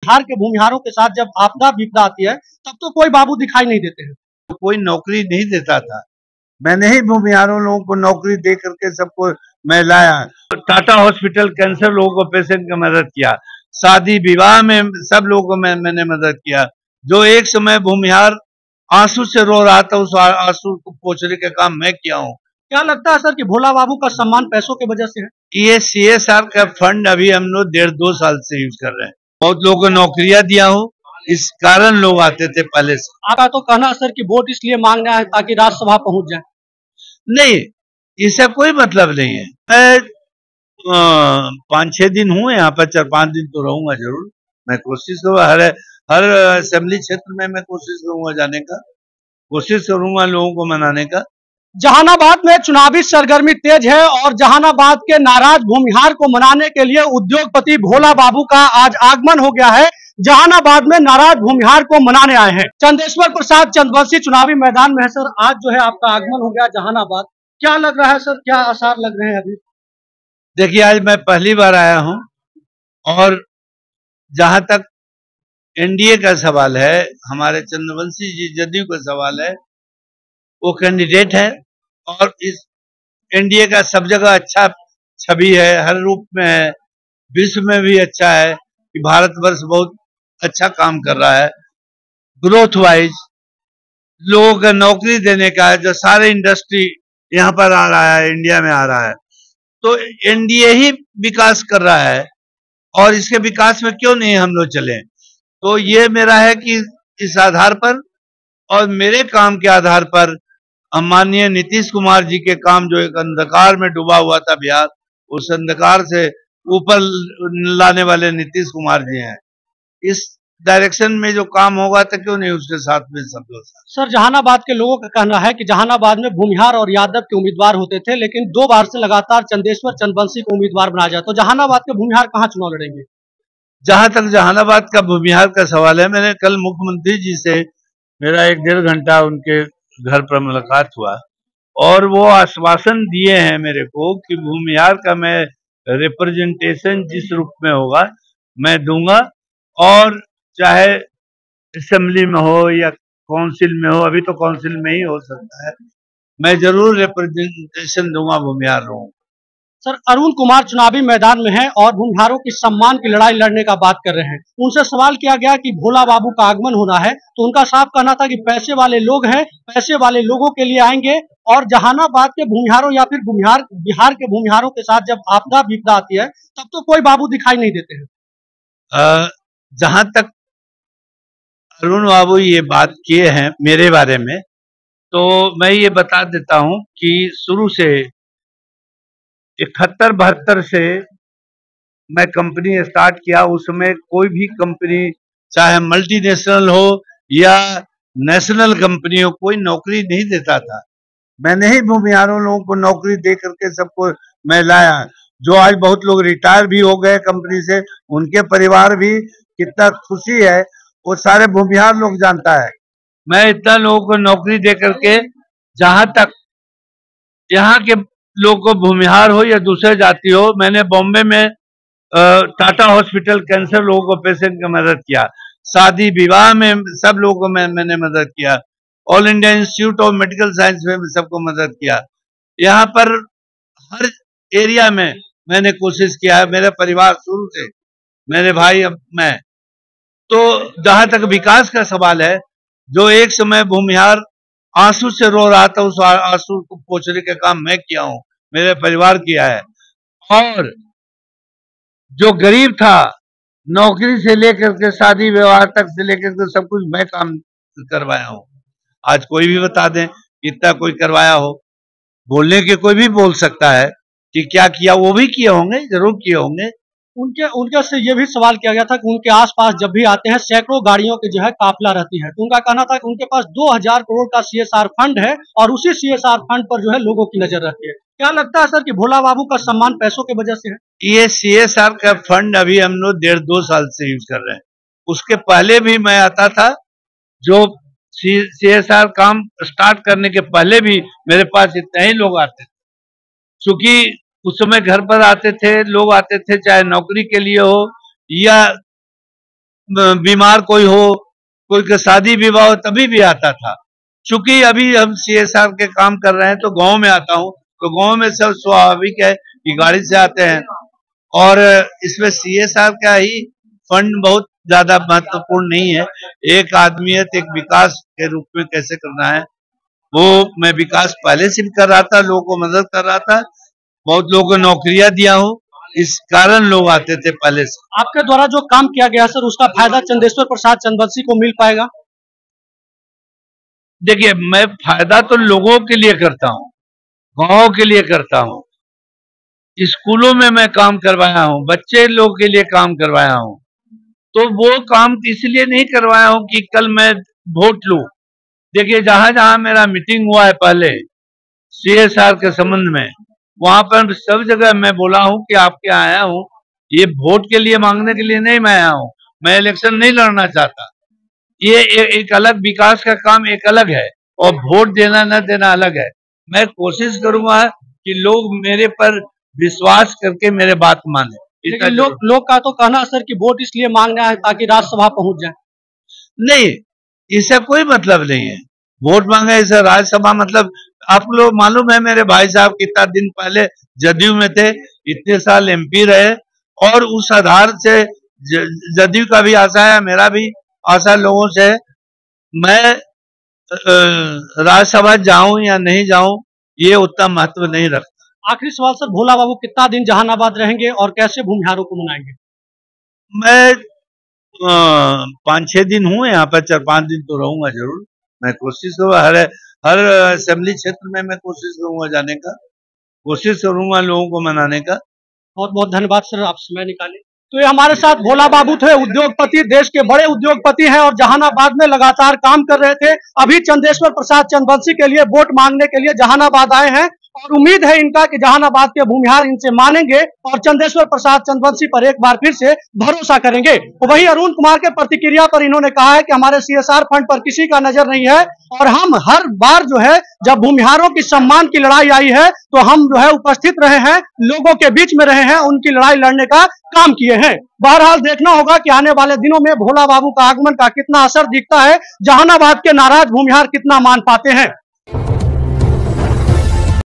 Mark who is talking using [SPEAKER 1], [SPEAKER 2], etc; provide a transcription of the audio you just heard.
[SPEAKER 1] बिहार के भूमिहारों के साथ जब आपदा विपदा आती है तब तो कोई बाबू दिखाई नहीं देते हैं।
[SPEAKER 2] तो कोई नौकरी नहीं देता था। मैंने ही भूमिहारों लोगों को नौकरी दे करके सबको मैं लाया। टाटा हॉस्पिटल कैंसर लोगों को पेशेंट की मदद किया, शादी विवाह में सब लोगों को मैंने मदद किया। जो एक समय भूमिहार आंसू से रो रहा था, उस आंसू को पोंछने का काम मैं किया हूँ।
[SPEAKER 1] क्या लगता है सर कि भोला बाबू का सम्मान पैसों की वजह से है?
[SPEAKER 2] ये CSR का फंड अभी हम लोग 1.5-2 साल से यूज कर रहे हैं। बहुत लोगों को नौकरियां दिया हूँ, इस कारण लोग आते थे पहले से।
[SPEAKER 1] आपका तो कहना है सर कि वोट इसलिए मांग रहे हैं ताकि राज्यसभा पहुंच जाए।
[SPEAKER 2] नहीं, इससे कोई मतलब नहीं है। मैं 5-6 दिन हुए यहाँ पर, 4-5 दिन तो रहूंगा जरूर। मैं कोशिश करूँगा हर असेंबली क्षेत्र में मैं कोशिश करूंगा जाने का, कोशिश करूंगा लोगों को मनाने का।
[SPEAKER 1] जहानाबाद में चुनावी सरगर्मी तेज है और जहानाबाद के नाराज भूमिहार को मनाने के लिए उद्योगपति भोला बाबू का आज आगमन हो गया है। जहानाबाद में नाराज भूमिहार को मनाने आए हैं। चंदेश्वर प्रसाद चंद्रवंशी चुनावी मैदान में है सर। आज जो है आपका आगमन हो गया जहानाबाद, क्या लग रहा है सर, क्या आसार लग रहे हैं अभी?
[SPEAKER 2] देखिए, आज मैं पहली बार आया हूं और जहां तक NDA का सवाल है, हमारे चंद्रवंशी जी जदयू का सवाल है, वो कैंडिडेट है और इस NDA का सब जगह अच्छा छवि है, हर रूप में है, विश्व में भी अच्छा है कि भारतवर्ष बहुत अच्छा काम कर रहा है ग्रोथ वाइज, लोगों को नौकरी देने का है। जो सारे इंडस्ट्री यहाँ पर आ रहा है, इंडिया में आ रहा है, तो NDA ही विकास कर रहा है और इसके विकास में क्यों नहीं हम लोग चले। तो ये मेरा है कि इस आधार पर और मेरे काम के आधार पर माननीय नीतीश कुमार जी के काम, जो एक अंधकार में डूबा हुआ था बिहार, उस अंधकार से ऊपर लाने वाले नीतीश कुमार जी हैं। इस डायरेक्शन में जो काम होगा तो क्यों नहीं उसके साथ में सब लोग।
[SPEAKER 1] सर, जहानाबाद के लोगों का कहना है कि जहानाबाद में भूमिहार और यादव के उम्मीदवार होते थे, लेकिन 2 बार से लगातार चंदेश्वर चंद्रवंशी को उम्मीदवार बनाया जाए, तो जहानाबाद के भूमिहार कहाँ चुनाव लड़ेंगे?
[SPEAKER 2] जहां तक जहानाबाद का भूमिहार का सवाल है, मैंने कल मुख्यमंत्री जी से मेरा 1-1.5 घंटा उनके घर पर मुलाकात हुआ और वो आश्वासन दिए हैं मेरे को कि भूमिहार का मैं रिप्रेजेंटेशन जिस रूप में होगा मैं दूंगा, और चाहे असेंबली में हो या काउंसिल में हो, अभी तो काउंसिल में ही हो सकता है, मैं जरूर रिप्रेजेंटेशन दूंगा भूमिहार लोगों को।
[SPEAKER 1] सर, अरुण कुमार चुनावी मैदान में हैं और भूमिहारों की सम्मान की लड़ाई लड़ने का बात कर रहे हैं। उनसे सवाल किया गया कि भोला बाबू का आगमन होना है, तो उनका साफ कहना था कि पैसे वाले लोग हैं, पैसे वाले लोगों के लिए आएंगे और जहानाबाद के भूमिहारों या फिर बिहार के भूमिहारों के साथ जब आपदा विपदा आती है तब तो कोई बाबू दिखाई नहीं देते हैं।
[SPEAKER 2] जहां तक अरुण बाबू ये बात किए हैं मेरे बारे में, तो मैं ये बता देता हूं कि शुरू से 71-72 से मैं कंपनी स्टार्ट किया, उसमें कोई भी कंपनी चाहे मल्टीनेशनल हो या नेशनल कंपनी हो, कोई नौकरी नहीं देता था। मैंने ही भूमिहारों लोगों को नौकरी दे करके सबको मैं लाया। जो आज बहुत लोग रिटायर भी हो गए कंपनी से, उनके परिवार भी कितना खुशी है वो सारे भूमिहार लोग जानता है। मैं इतना लोगों को नौकरी दे करके, जहां तक यहाँ के लोग को भूमिहार हो या दूसरे जाति हो, मैंने बॉम्बे में टाटा हॉस्पिटल कैंसर लोगों को पेशेंट की मदद किया, शादी विवाह में सब लोगों को मैंने मदद किया, all India Institute of medical science में सबको मदद किया। यहाँ पर हर एरिया में मैंने कोशिश किया है, मेरे परिवार शुरू से, मेरे भाई, अब मैं। तो जहां तक विकास का सवाल है, जो एक समय भूमिहार आंसू से रो रहा था, उस आंसू को पोंछने का काम मैं किया हूं, मेरे परिवार किया है। और जो गरीब था, नौकरी से लेकर के शादी विवाह तक से लेकर के सब कुछ मैं काम करवाया हूं। आज कोई भी बता दें कितना कोई करवाया हो, बोलने के कोई भी बोल सकता है कि क्या किया, वो भी किए होंगे, जरूर किए होंगे।
[SPEAKER 1] उनके से ये भी सवाल किया गया था कि उनके आसपास जब भी आते हैं सैकड़ों गाड़ियों की जो है काफिला रहती है, तो उनका कहना था कि उनके पास 2000 करोड़ का CSR फंड है और उसी CSR फंड पर जो है लोगों की नजर रहती है। क्या लगता है सर कि भोला बाबू का सम्मान पैसों की वजह से है?
[SPEAKER 2] ये CSR का फंड अभी हम लोग 1.5-2 साल से यूज कर रहे हैं। उसके पहले भी मैं आता था, जो CSR काम स्टार्ट करने के पहले भी मेरे पास इतने ही लोग आते थे, क्योंकि उस समय घर पर आते थे, लोग आते थे चाहे नौकरी के लिए हो या बीमार कोई हो, कोई का शादी विवाह हो, तभी भी आता था। चूंकि अभी हम CSR के काम कर रहे हैं तो गांव में आता हूं, तो गांव में सब स्वाभाविक है कि गाड़ी से आते हैं, और इसमें CSR का ही फंड बहुत ज्यादा महत्वपूर्ण नहीं है। एक आदमियत, एक विकास के रूप में कैसे करना है, वो मैं विकास पहले से भी कर रहा था, लोगों को मदद कर रहा था, बहुत लोगों को नौकरियां दिया हूं, इस कारण लोग आते थे पहले से।
[SPEAKER 1] आपके द्वारा जो काम किया गया सर, उसका फायदा चंदेश्वर प्रसाद चंद्रवंशी को मिल पाएगा?
[SPEAKER 2] देखिए, मैं फायदा तो लोगों के लिए करता हूँ, गांव के लिए करता हूँ, स्कूलों में मैं काम करवाया हूँ, बच्चे लोग के लिए काम करवाया हूँ। तो वो काम इसलिए नहीं करवाया हूँ कि कल मैं वोट लूं। देखिए, जहां जहां मेरा मीटिंग हुआ है पहले CSR के संबंध में, वहां पर सब जगह मैं बोला हूं कि आपके आया हूं, ये वोट के लिए मांगने के लिए नहीं मैं आया हूं, मैं इलेक्शन नहीं लड़ना चाहता। ये एक अलग विकास का काम एक अलग है, और वोट देना न देना अलग है। मैं कोशिश करूंगा कि लोग मेरे पर विश्वास करके मेरे बात माने।
[SPEAKER 1] लेकिन लोग का तो कहना सर कि वोट इसलिए मांगना है ताकि राज्यसभा पहुंच जाए।
[SPEAKER 2] नहीं, इससे कोई मतलब नहीं है। वोट मांगे इसे राज्यसभा, मतलब आप लोग मालूम है मेरे भाई साहब कितना दिन पहले जदयू में थे, इतने साल MP रहे, और उस आधार से जदयू का भी आशा है, मेरा भी आशा लोगों से। मैं राज्यसभा जाऊं या नहीं जाऊं ये उतना महत्व नहीं रखता।
[SPEAKER 1] आखिरी सवाल सर, भोला बाबू कितना दिन जहानाबाद रहेंगे और कैसे भूमिहारों को मनाएंगे?
[SPEAKER 2] मैं 5-6 दिन हूँ यहाँ पर, 4-5 दिन तो रहूंगा जरूर। मैं कोशिश करूँगा, हर असेंबली क्षेत्र में मैं कोशिश करूंगा जाने का, कोशिश करूंगा लोगों को मनाने का।
[SPEAKER 1] बहुत बहुत धन्यवाद सर, आप समय निकाले। तो ये हमारे साथ भोला बाबू थे, उद्योगपति, देश के बड़े उद्योगपति हैं और जहानाबाद में लगातार काम कर रहे थे। अभी चंदेश्वर प्रसाद चंद्रवंशी के लिए वोट मांगने के लिए जहानाबाद आए हैं, और उम्मीद है इनका कि जहानाबाद के भूमिहार इनसे मानेंगे और चंदेश्वर प्रसाद चंद्रवंशी पर एक बार फिर से भरोसा करेंगे। तो वही अरुण कुमार के प्रतिक्रिया पर इन्होंने कहा है कि हमारे CSR फंड पर किसी का नजर नहीं है, और हम हर बार जो है जब भूमिहारों की सम्मान की लड़ाई आई है तो हम जो है उपस्थित रहे हैं, लोगों के बीच में रहे हैं, उनकी लड़ाई लड़ने का काम किए हैं। बहरहाल देखना होगा कि आने वाले दिनों में भोला बाबू का आगमन का कितना असर दिखता है, जहानाबाद के नाराज भूमिहार कितना मान पाते हैं।